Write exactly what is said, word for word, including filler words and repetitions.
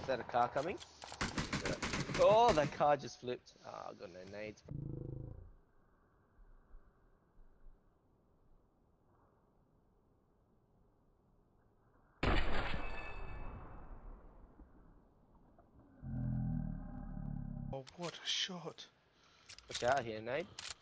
that a car coming? Yeah. Oh, that car just flipped. Oh, I got no nades. Oh, what a shot. Watch out here, nade.